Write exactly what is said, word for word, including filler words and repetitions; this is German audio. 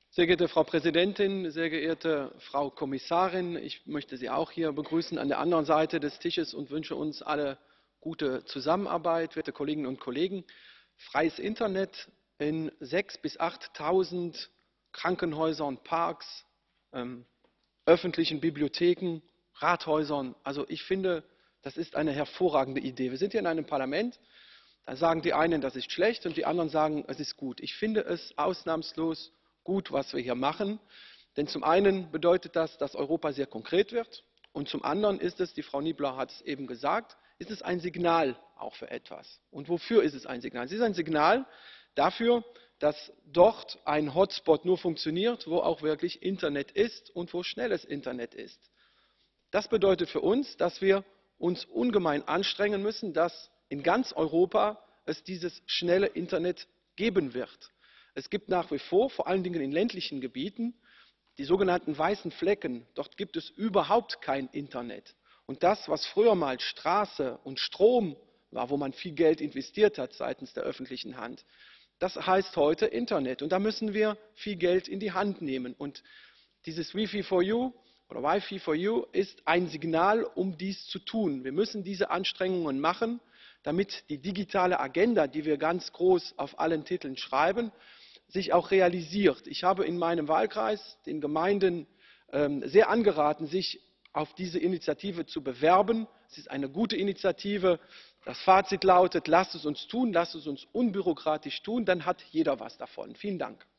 Sehr geehrte Frau Präsidentin, sehr geehrte Frau Kommissarin, ich möchte Sie auch hier begrüßen an der anderen Seite des Tisches und wünsche uns alle gute Zusammenarbeit. Werte Kolleginnen und Kollegen, freies Internet in sechstausend bis achttausend Krankenhäusern, Parks, ähm, öffentlichen Bibliotheken, Rathäusern. Also ich finde, das ist eine hervorragende Idee. Wir sind hier in einem Parlament, da sagen die einen, das ist schlecht und die anderen sagen, es ist gut. Ich finde es ausnahmslos gut, was wir hier machen. Denn zum einen bedeutet das, dass Europa sehr konkret wird. Und zum anderen ist es, die Frau Niebler hat es eben gesagt, ist es ein Signal auch für etwas. Und wofür ist es ein Signal? Es ist ein Signal dafür, dass dort ein Hotspot nur funktioniert, wo auch wirklich Internet ist und wo schnelles Internet ist. Das bedeutet für uns, dass wir uns ungemein anstrengen müssen, dass in ganz Europa es dieses schnelle Internet geben wird. Es gibt nach wie vor, vor allen Dingen in ländlichen Gebieten, die sogenannten weißen Flecken. Dort gibt es überhaupt kein Internet. Und das, was früher mal Straße und Strom war, wo man viel Geld investiert hat seitens der öffentlichen Hand, das heißt heute Internet. Und da müssen wir viel Geld in die Hand nehmen. Und dieses Wi-Fi for You oder Wi-Fi for You ist ein Signal, um dies zu tun. Wir müssen diese Anstrengungen machen, damit die digitale Agenda, die wir ganz groß auf allen Titeln schreiben, sich auch realisiert. Ich habe in meinem Wahlkreis den Gemeinden ähm, sehr angeraten, sich auf diese Initiative zu bewerben. Es ist eine gute Initiative. Das Fazit lautet, lasst es uns tun, lasst es uns unbürokratisch tun, dann hat jeder was davon. Vielen Dank.